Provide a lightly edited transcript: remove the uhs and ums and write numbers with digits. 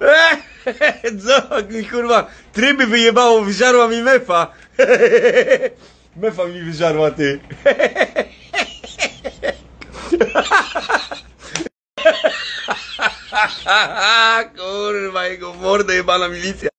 Co mi kurwa tryby wyjebało, wyżarła mi mefa. Mefa mi wyżarła, ty. Kurwa, jego mordę jebana milicja.